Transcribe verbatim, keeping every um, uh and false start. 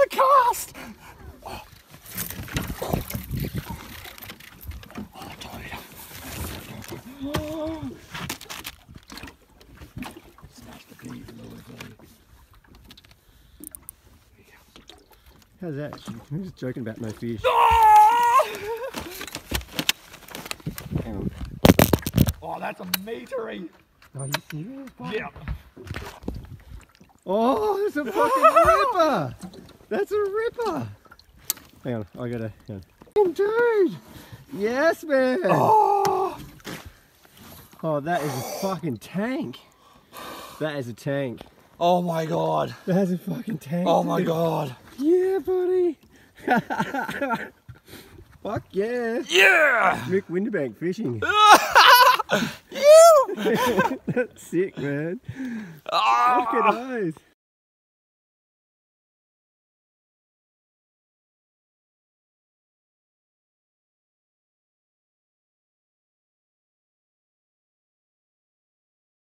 the cast! Oh, oh dude. Oh. Smash the beat a little bit. How's that? I'm just joking about no fish. Oh, oh that's a meatery. Are you serious? Yeah. Oh, it's a fucking ripper! That's a ripper! Hang on, I gotta. Hang on. Dude! Yes, man! Oh. Oh, that is a fucking tank. That is a tank. Oh my god. That's a fucking tank. Oh my dude. god. Yeah, buddy. Fuck yeah. Yeah! Mick Winterbank fishing. You! That's sick, man. Oh. Look at those.